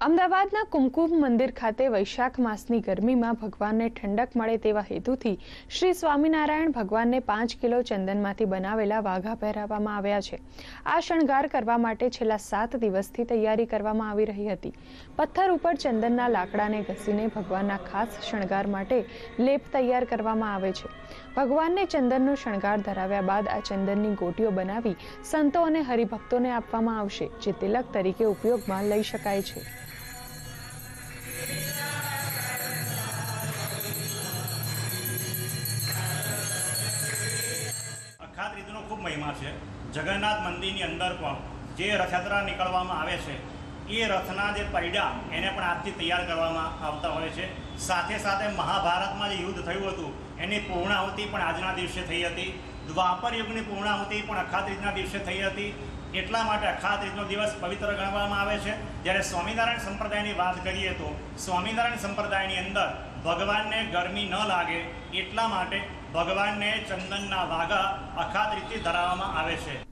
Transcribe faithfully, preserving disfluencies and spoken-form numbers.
અમદાવાદના કુમકુમ મંદિર ખાતે વૈશાખ માસની ગરમીમાં ભગવાનને ઠંડક મળે તેવા હેતુથી શ્રી સ્વામિનારાયણ ભગવાનને પાંચ કિલો ચંદનમાંથી બનાવેલા વાઘા પહેરાવવામાં આવ્યા છે। આ શણગાર કરવા માટે છેલ્લા સાત દિવસથી તૈયારી કરવામાં આવી રહી હતી। પથ્થર ઉપર ચંદનના લાકડાને ઘસીને ભગવાનના ખાસ શણગાર માટે લેપ તૈયાર કરવામાં આવે છે। ભગવાનને ચંદનનો શણગાર ધરાવ્યા બાદ આ ચંદનની ગોટીઓ બનાવી સંતો અને હરિભક્તોને આપવામાં આવશે, જે તિલક તરીકે ઉપયોગમાં લઈ શકાય છે। અખાત રીતનો ખૂબ મહિમા છે। જગન્નાથ મંદિરની અંદર પણ જે રથયાત્રા નીકળવામાં આવે છે એ રથના જે પૈડા એને પણ આજથી તૈયાર કરવામાં આવતા હોય છે। સાથે સાથે મહાભારતમાં જે યુદ્ધ થયું હતું એની પૂર્ણાહુતિ પણ આજના દિવસે થઈ હતી। દ્વાપર યુગની પૂર્ણાહુતિ પણ અખાત રીતના દિવસે થઈ હતી। એટલા માટે અખાત રીતનો દિવસ પવિત્ર ગણવામાં આવે છે। જ્યારે સ્વામિનારાયણ સંપ્રદાયની વાત કરીએ તો સ્વામિનારાયણ સંપ્રદાયની અંદર ભગવાનને ગરમી ન લાગે એટલા માટે ભગવાનને ચંદનના વાઘા અખાત રીતે ધરાવવામાં આવે છે।